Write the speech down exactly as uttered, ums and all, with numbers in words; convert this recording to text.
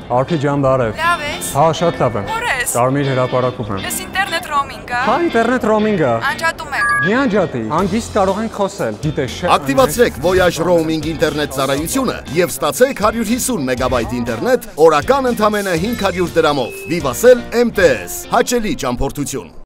Արփի ջան, բարև։ Լավ ես։ Հա, շատ լավ եմ։ Ուր ես։ Կարմիր հրապարակում եմ։ Ես ինտերնետ ռոմինգա։ Հա, ինտերնետ ռոմինգա։ Անջատում եմ։ Մի անջատի, հանգիստ կարող ենք խոսել։ Գիտես չէ։ Ակտիվացրեք Voyage Roaming ինտերնետ ծառայությունը եւ ստացեք հարյուր հիսուն մեգաբայթ ինտերնետ օրական ընդամենը հինգ հարյուր դրամով։ Vivatel M T S հաճելի ճամփորդություն։